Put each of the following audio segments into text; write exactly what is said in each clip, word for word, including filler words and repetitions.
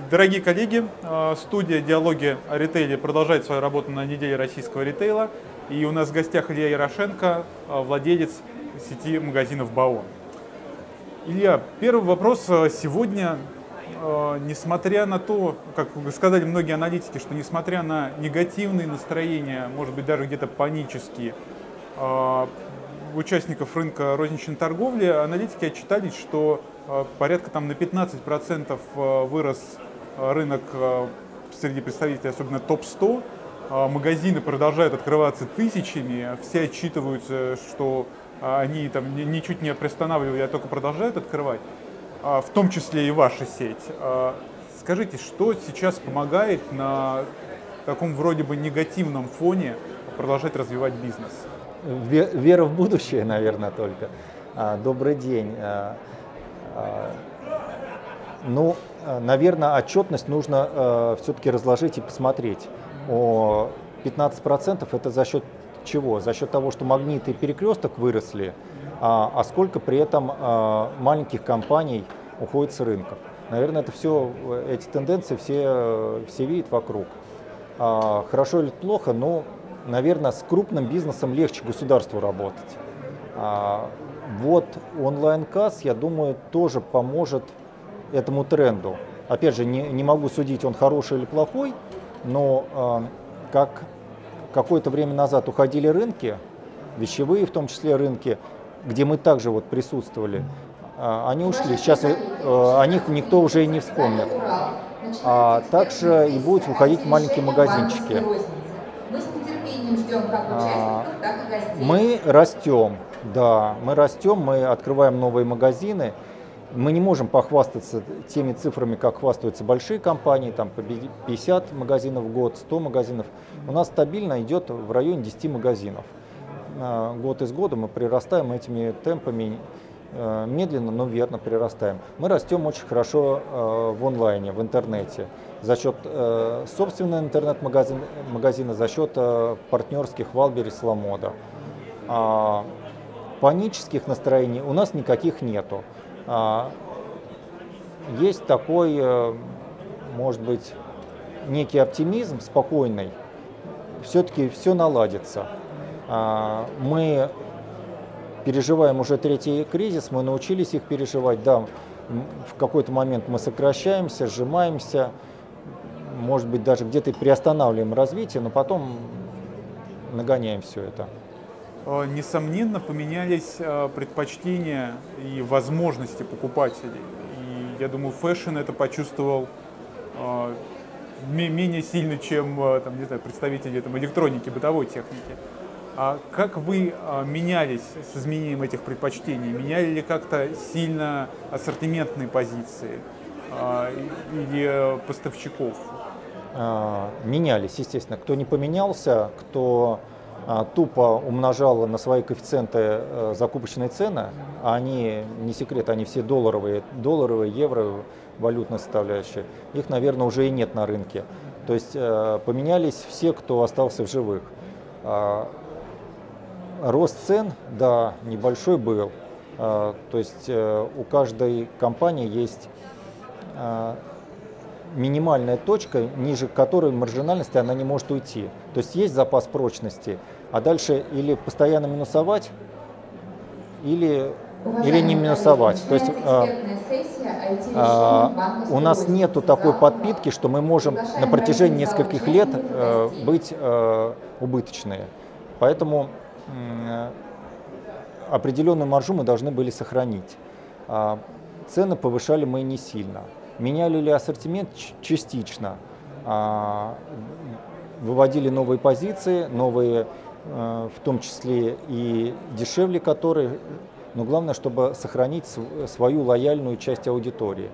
Дорогие коллеги, студия «Диалоги о ритейле» продолжает свою работу на неделе российского ритейла. И у нас в гостях Илья Ярошенко, владелец сети магазинов «Баон». Илья, первый вопрос. Сегодня, несмотря на то, как сказали многие аналитики, что несмотря на негативные настроения, может быть даже где-то панические, участников рынка розничной торговли, аналитики отчитались, что порядка там на пятнадцать процентов вырос рынок среди представителей, особенно топ сто. Магазины продолжают открываться тысячами, все отчитываются, что они там ничуть не приостанавливали, а только продолжают открывать, в том числе и ваша сеть. Скажите, что сейчас помогает на таком вроде бы негативном фоне продолжать развивать бизнес? Вера в будущее, наверное, только. Добрый день. Ну, наверное, отчетность нужно все-таки разложить и посмотреть. О пятнадцать процентов это за счет чего? За счет того, что Магнит и Перекресток выросли, а, а сколько при этом а, маленьких компаний уходит с рынков. Наверное, это все, эти тенденции все, все видят вокруг. А, хорошо или плохо, но, наверное, с крупным бизнесом легче государству работать. А, вот онлайн-касс, я думаю, тоже поможет этому тренду. Опять же, не, не могу судить, он хороший или плохой, но а, как какое-то время назад уходили рынки, вещевые в том числе рынки, где мы также вот присутствовали, а, они ушли. Сейчас а, о них никто уже и не вспомнит. А также и будут выходить маленькие магазинчики. А, мы растем, да, мы растем, мы открываем новые магазины. Мы не можем похвастаться теми цифрами, как хвастаются большие компании, там по пятьдесят магазинов в год, сто магазинов. У нас стабильно идет в районе десяти магазинов. Год из года мы прирастаем этими темпами, медленно, но верно прирастаем. Мы растем очень хорошо в онлайне, в интернете, за счет собственного интернет-магазина, за счет партнерских Валберес, Ламода. Панических настроений у нас никаких нету. Есть такой, может быть, некий оптимизм спокойный, все-таки все наладится. Мы переживаем уже третий кризис, мы научились их переживать, да, в какой-то момент мы сокращаемся, сжимаемся, может быть, даже где-то приостанавливаем развитие, но потом нагоняем все это. Несомненно, поменялись предпочтения и возможности покупателей. И я думаю, фэшн это почувствовал менее сильно, чем там, не знаю, представители там, электроники, бытовой техники. А как вы менялись с изменением этих предпочтений? Меняли ли как-то сильно ассортиментные позиции или поставщиков? Менялись, естественно. Кто не поменялся, кто тупо умножал на свои коэффициенты закупочные цены, а они, не секрет, они все долларовые, долларовые, евро, валютная составляющая, их, наверное, уже и нет на рынке. То есть поменялись все, кто остался в живых. Рост цен, да, небольшой был. То есть у каждой компании есть минимальная точка, ниже которой маржинальности она не может уйти. То есть есть запас прочности, а дальше или постоянно минусовать, или, или не минусовать. То есть а, а, у нас нету такой подпитки, что мы можем на протяжении нескольких лет а, быть а, убыточные. Поэтому а, определенную маржу мы должны были сохранить. А, цены повышали мы не сильно. Меняли ли ассортимент? Частично. Выводили новые позиции, новые, в том числе и дешевле которые, но главное, чтобы сохранить свою лояльную часть аудитории.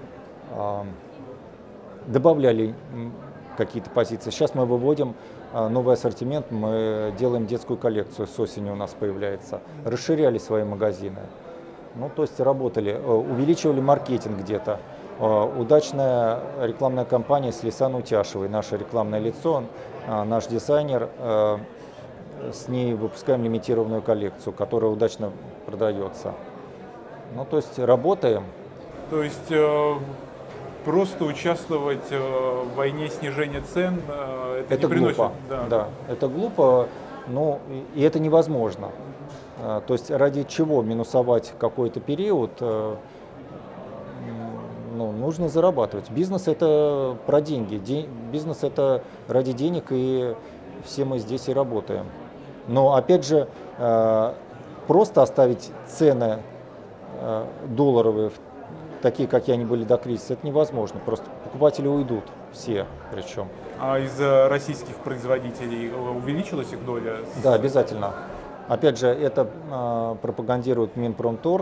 Добавляли какие-то позиции. Сейчас мы выводим новый ассортимент, мы делаем детскую коллекцию, с осени у нас появляется. Расширяли свои магазины. Ну, то есть работали, увеличивали маркетинг где-то. Удачная рекламная кампания с Лисан Утяшевой, наше рекламное лицо, наш дизайнер, с ней выпускаем лимитированную коллекцию, которая удачно продается. Ну, то есть работаем. То есть просто участвовать в войне снижения цен, это, это не приносит... глупо. Да. Да, это глупо, ну, и это невозможно. То есть ради чего минусовать какой-то период, ну, нужно зарабатывать. Бизнес это про деньги, День, бизнес это ради денег, и все мы здесь и работаем. Но опять же, просто оставить цены долларовые, такие, какие они были до кризиса, это невозможно. Просто покупатели уйдут, все причем. А из российских производителей увеличилась их доля? Да, обязательно. Опять же, это э, пропагандирует Минпромторг.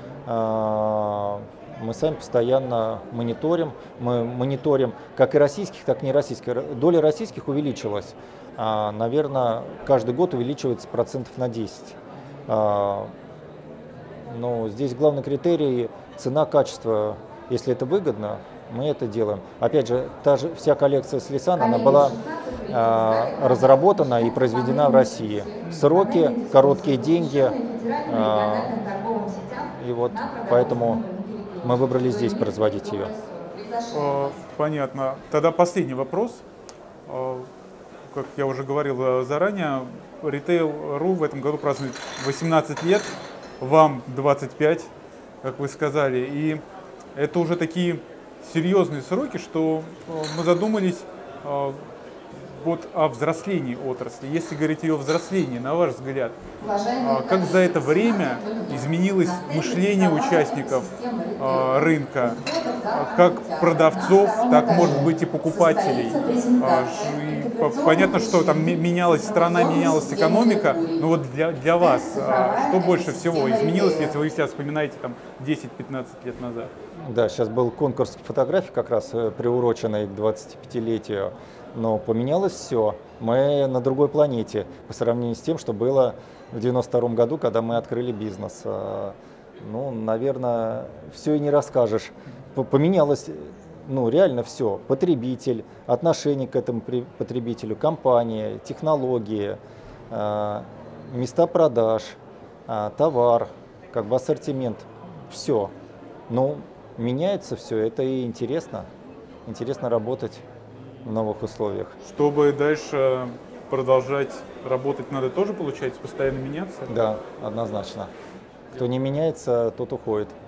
Э, мы сами постоянно мониторим. Мы мониторим как и российских, так и нероссийских. Доля российских увеличилась. Э, наверное, каждый год увеличивается процентов на десять. Э, но здесь главный критерий – цена, качество. Если это выгодно, мы это делаем. Опять же, та же вся коллекция с Lisan, она была э, разработана и произведена в России. Сроки, короткие деньги, э, и вот поэтому мы выбрали здесь производить ее. Понятно. Тогда последний вопрос. Как я уже говорил заранее, Retail.ru в этом году празднует восемнадцать лет, вам двадцать пять, как вы сказали, и это уже такие серьезные сроки, что мы задумались э, вот о взрослении отрасли. Если говорить о ее взрослении, на ваш взгляд, э, как за это время изменилось мышление участников э, рынка, э, как продавцов, так, может быть, и покупателей? Э, и понятно, что там менялась страна, менялась экономика, но вот для, для вас э, что больше всего изменилось, если вы себя вспоминаете там десять-пятнадцать лет назад? Да, сейчас был конкурс фотографий, как раз приуроченный к двадцатипятилетию, но поменялось все. Мы на другой планете по сравнению с тем, что было в девяносто втором году, когда мы открыли бизнес. Ну, наверное, все и не расскажешь. Поменялось, ну, реально все. Потребитель, отношение к этому потребителю, компания, технологии, места продаж, товар, как бы ассортимент, все. Ну, меняется все, это и интересно. Интересно работать в новых условиях. Чтобы дальше продолжать работать, надо тоже, получается, постоянно меняться? Да, однозначно. Кто не меняется, тот уходит.